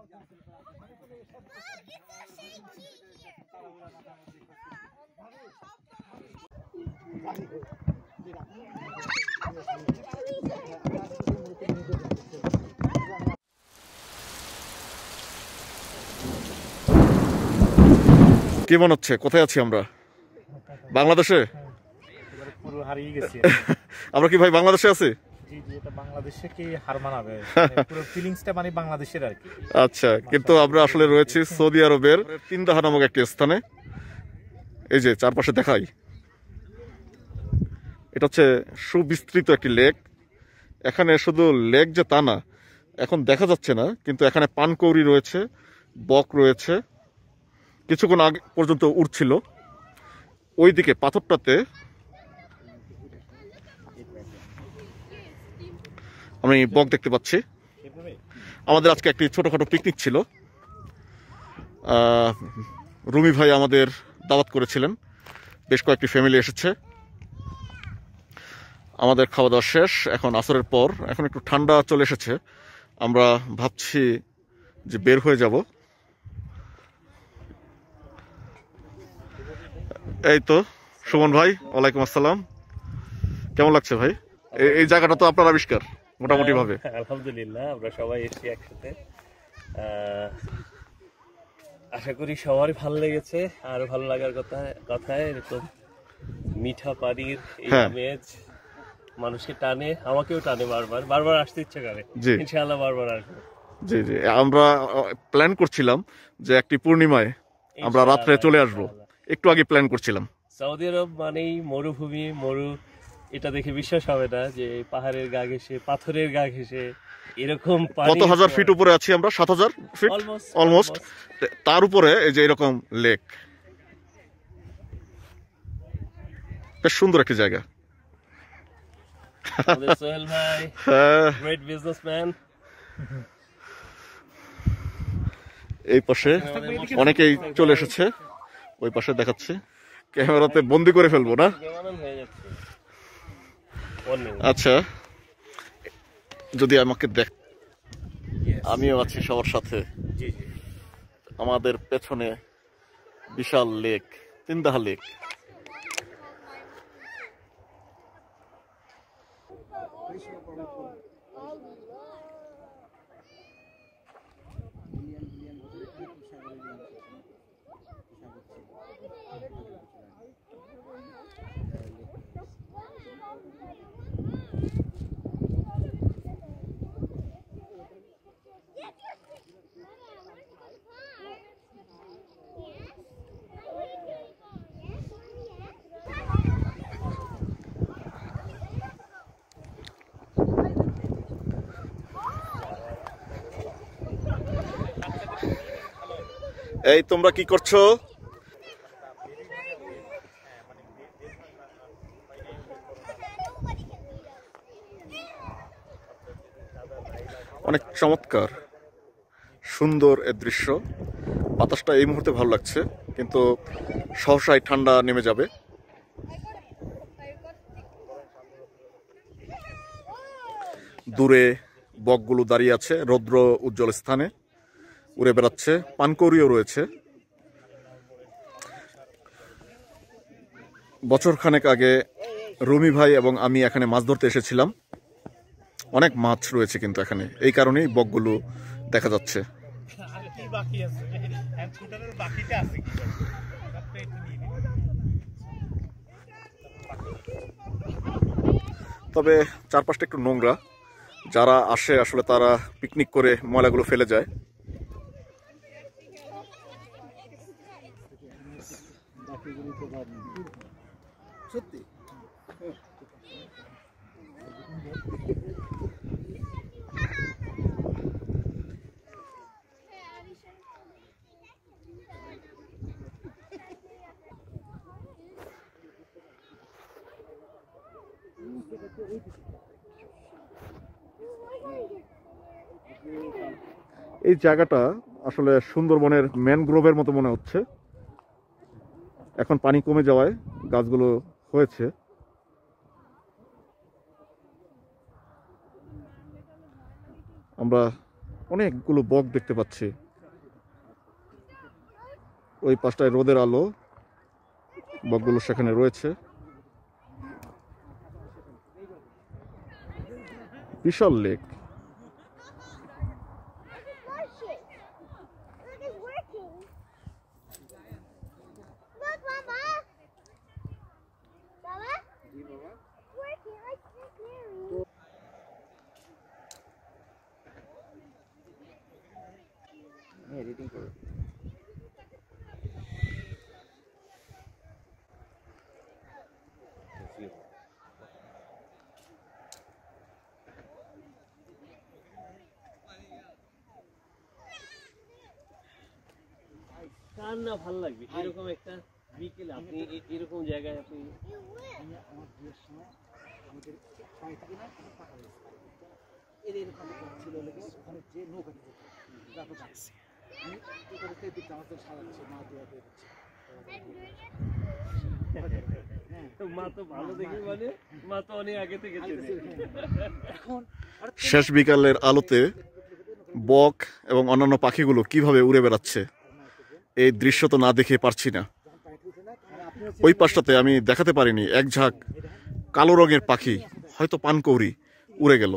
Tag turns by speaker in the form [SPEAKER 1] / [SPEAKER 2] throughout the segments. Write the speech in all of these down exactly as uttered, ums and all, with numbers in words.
[SPEAKER 1] কি মনে হচ্ছে কোথায় আছি আমরা? বাংলাদেশে?
[SPEAKER 2] পুরো হারিয়ে গেছি
[SPEAKER 1] আমরা কি ভাই বাংলাদেশে আছি?
[SPEAKER 2] জি জি, এটা বাংলাদেশে কি হার মানাবে, পুরো ফিলিংসটা মানে বাংলাদেশের আর কি।
[SPEAKER 1] আচ্ছা, কিন্তু আমরা আসলে রয়েছি সৌদি আরবের তিনদাহা নামক একটি স্থানে। এই যে চারপাশে দেখাই, এটা হচ্ছে সুবিস্তৃত একটি লেক। এখানে শুধু লেক যে তা না, এখন দেখা যাচ্ছে না, কিন্তু এখানে পানকৌড়ি রয়েছে, বক রয়েছে, কিছুক্ষণ আগে পর্যন্ত উড়ছিল। ওইদিকে পাথরটাতে আমি বক দেখতে পাচ্ছি। আমাদের আজকে একটি ছোটখাটো পিকনিক ছিল, রুমি ভাই আমাদের দাওয়াত করেছিলেন, বেশ কয়েকটি ফ্যামিলি এসেছে। আমাদের খাওয়া দাওয়া শেষ, এখন আসরের পর, এখন একটু ঠান্ডা চলে এসেছে, আমরা ভাবছি যে বের হয়ে যাব। এই তো সুমন ভাই, ওয়ালাইকুম আসসালাম, কেমন লাগছে ভাই? এই জায়গাটা তো আপনার আবিষ্কার মোটামুটি ভাবে।
[SPEAKER 3] আলহামদুলিল্লাহ, আমরা সবাই এসেছি একসাথে, আশা করি সবারই ভালো লেগেছে। আর ভালো লাগার কথা কথায় এরকম মিঠা পানির এই আমেজ মানুষকে টানে, আমাকেও টানে, বারবার বারবার আসতে ইচ্ছে করে। ইনশাআল্লাহ বারবার আসবো।
[SPEAKER 1] জি জি, আমরা প্ল্যান করছিলাম যে একটি পূর্ণিমায় আমরা রাত্রে চলে আসবো, একটু আগে প্ল্যান করছিলাম।
[SPEAKER 3] সৌদি আরব মানেই মরুভূমি, মরু, এটা দেখে বিশ্বাস হবে না যে পাহাড়ের গা ঘেঁষে, পাথরের গা ঘেঁষে এরকম
[SPEAKER 1] কত হাজার ফিট উপরে আছি আমরা? সাত হাজার ফিট অলমোস্ট। তার উপরে এই যে এরকম লেক, বেশ সুন্দর একটি জায়গা।
[SPEAKER 3] সোহেল ভাই গ্রেট বিজনেসম্যান।
[SPEAKER 1] এই পাশে অনেকেই চলে এসেছে, ওই পাশে দেখাচ্ছে, ক্যামেরাতে বন্দি করে ফেলবো না। আচ্ছা, যদি আমাকে দেখ, আমিও আছি সবার সাথে। আমাদের পেছনে বিশাল লেক, তিনদাহা লেক। এই তোমরা কি করছো? অনেক চমৎকার সুন্দর এ দৃশ্য। বাতাসটা এই মুহূর্তে ভালো লাগছে, কিন্তু সহসাই ঠান্ডা নেমে যাবে। দূরে বকগুলো দাঁড়িয়ে আছে রৌদ্র উজ্জ্বল স্থানে, উড়ে বেড়াচ্ছে, পানকৌড়িও রয়েছে। বছর খানেক আগে রুমি ভাই এবং আমি এখানে মাছ ধরতে এসেছিলাম, অনেক মাছ রয়েছে কিন্তু এখানে, এই কারণেই বকগুলো দেখা যাচ্ছে। তবে চারপাশটা একটু নোংরা, যারা আসে আসলে তারা পিকনিক করে ময়লাগুলো ফেলে যায়। সত্যি এই জায়গাটা আসলে সুন্দরবনের ম্যানগ্রোভের মতো মনে হচ্ছে। এখন পানি কমে যাওয়ায় গাছগুলো হয়েছে। আমরা অনেকগুলো বক দেখতে পাচ্ছি। ওই পাশটায় রোদের আলো, বকগুলো সেখানে রয়েছে। বিশাল লেক।
[SPEAKER 3] কার না ভালো লাগবে এরকম একটা বিকেলে আপনি এ- এরকম জায়গায় আপনি তো মা তো ভালো দেখি মানে মা তো অনেক আগে থেকে চেনে।
[SPEAKER 1] শেষ বিকালের আলোতে বক এবং অন্যান্য পাখিগুলো কিভাবে উড়ে বেড়াচ্ছে এই দৃশ্য তো না দেখে পারছি না। ওই পাশটাতে আমি দেখাতে পারিনি, এক ঝাঁক কালো রঙের পাখি, হয়তো পানকৌড়ি, উড়ে গেল।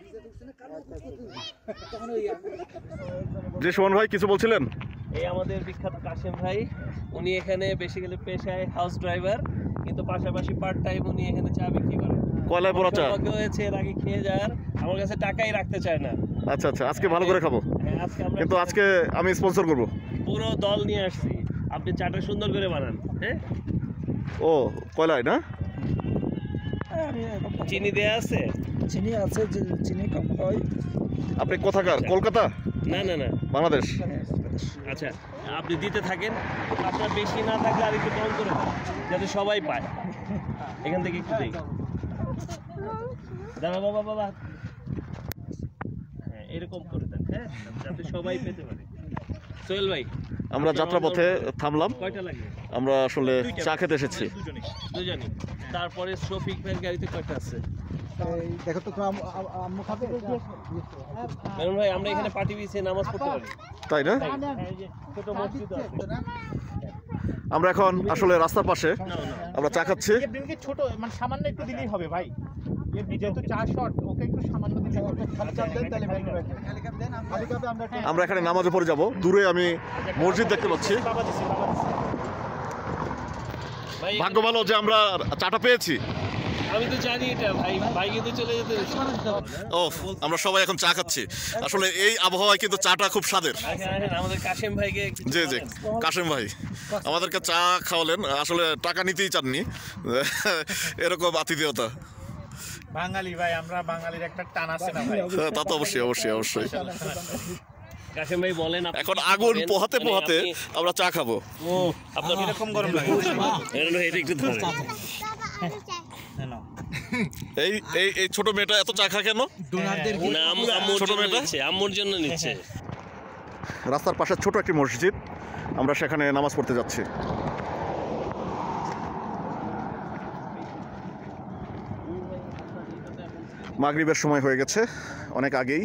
[SPEAKER 1] যে সুমন ভাই কিছু বলছিলেন?
[SPEAKER 3] এই আমাদের বিখ্যাত কাশেম ভাই, উনি এখানে বেসিক্যালি পেশায় হাউস ড্রাইভার, কিন্তু পাশাপাশি পার্ট টাইম উনি এখানে চা বিক্রি করেন।
[SPEAKER 1] কয়লায় পোড়া চা।
[SPEAKER 3] সৌভাগ্য হয়েছে এর আগে খেয়ে যাওয়ার, আমার কাছে টাকাই রাখতে চায় না।
[SPEAKER 1] আচ্ছা আচ্ছা, আজকে ভালো করে খাবো,
[SPEAKER 3] হ্যাঁ, আজকে আমরা
[SPEAKER 1] কিন্তু আজকে আমি স্পন্সর করব।
[SPEAKER 3] পুরো দল নিয়ে আসছি, আপনি চাটা সুন্দর করে বানান। হ্যাঁ,
[SPEAKER 1] ও কয়লায় না?
[SPEAKER 3] চিনি দেয়া আছে?
[SPEAKER 4] চিনি আছে, যে চিনি কম হয়।
[SPEAKER 1] আপনি কোথাকার? কলকাতা?
[SPEAKER 3] না না না,
[SPEAKER 1] বাংলাদেশ?
[SPEAKER 3] আচ্ছা আপনি দিতে থাকেন, আপনার বেশি না থাকলে আর একটু কম করে দেন, যাতে সবাই পায়। এখান থেকে একটু দেই, দাঁড়া বাবা বাবা, হ্যাঁ এরকম করে দেন, হ্যাঁ যাতে সবাই পেতে পারে। সোহেল ভাই,
[SPEAKER 1] আমরা যাত্রাপথে থামলাম,
[SPEAKER 3] কয়টা লাগবে?
[SPEAKER 1] আমরা আসলে চা খেতে এসেছি।
[SPEAKER 3] দুজনই। তারপরে শফিক ভাইয়ের গাড়িতে কয়টা আছে?
[SPEAKER 4] দেখো তো, আম্মু খাবে?
[SPEAKER 3] মেনন ভাই, আমরা এখানে পার্টি বিছে নামাজ পড়তে পারি,
[SPEAKER 1] তাই না?
[SPEAKER 3] এই যে ছোট মসজিদ আছে।
[SPEAKER 1] আমরা এখন আসলে রাস্তার পাশে আমরা চা খাচ্ছি।
[SPEAKER 2] এমনি ছোট মানে সামান্য একটু দিলেই হবে ভাই, এর যেহেতু চা শট, ওকে একটু সামান্য দিলে হবে। খালি কাপ দেন তাহলে ভাই, খালি কাপে আমরা
[SPEAKER 1] আমরা এখানে নামাজে পড়ে যাব। দূরে আমি মসজিদ দেখতে পাচ্ছি।
[SPEAKER 2] বাবা দিছি বাবা দিছি।
[SPEAKER 3] ভাই
[SPEAKER 1] ভাগ্য ভালো যে আমরা চাটা পেয়েছি।
[SPEAKER 3] আমি তো জানি এটা ভাই, ভাই কিন্তু চলে যেতে।
[SPEAKER 1] ও, আমরা সবাই এখন চা খাচ্ছি। আসলে এই আবহাওয়ায় কিন্তু চাটা খুব স্বাদের।
[SPEAKER 3] আসেন আসেন, আমাদের কাশেম ভাইকে একটু
[SPEAKER 1] জি জি,
[SPEAKER 3] বলেন।
[SPEAKER 1] কাশেম ভাই আমাদেরকে চা খাওয়ালেন, আসলে টাকা নিতেই চাননি, এরকম আতিথেয়তা।
[SPEAKER 2] বাঙালি ভাই, আমরা বাঙালির একটা টান আছে না ভাই।
[SPEAKER 1] তা তো অবশ্যই অবশ্যই অবশ্যই।
[SPEAKER 3] কাশেম ভাই বলেন, আপনি
[SPEAKER 1] এখন
[SPEAKER 3] কি
[SPEAKER 1] আগুন
[SPEAKER 3] খাবেন?
[SPEAKER 1] পোহাতে
[SPEAKER 3] মানে
[SPEAKER 1] পোহাতে
[SPEAKER 3] আপনি-
[SPEAKER 1] আমরা চা খাবো।
[SPEAKER 3] ও আপনার
[SPEAKER 2] এরকম গরম লাগে
[SPEAKER 3] মেনন ভাই, এটা একটু ধরেন।
[SPEAKER 1] এই এই এই ছোট মেয়েটা এত চা খায় কেন?
[SPEAKER 3] না, আম্মু- আম্মুর
[SPEAKER 1] ছোট
[SPEAKER 3] জন্য
[SPEAKER 1] মেয়েটা?
[SPEAKER 3] নিচ্ছে, আম্মুর জন্য নিচ্ছে।
[SPEAKER 1] রাস্তার পাশে ছোট একটি মসজিদ, আমরা সেখানে নামাজ পড়তে যাচ্ছি। মাগরিবের সময় হয়ে গেছে অনেক আগেই।